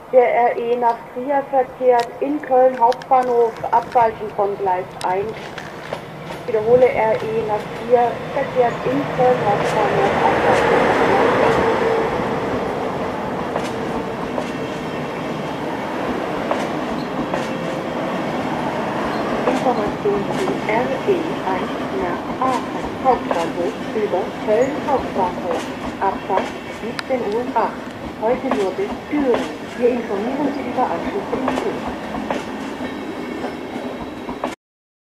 Der RE nach Trier verkehrt in Köln Hauptbahnhof, abweichen von Gleis 1. Ich wiederhole, RE nach Trier verkehrt in Köln Hauptbahnhof, abweichen von Gleis 1. Information zu RE1 nach Aachen Hauptbahnhof über Köln Hauptbahnhof. Abfahrt 17:08 Uhr. Heute nur bis Düren. Wir informieren Sie über Anschlüsse in Zug.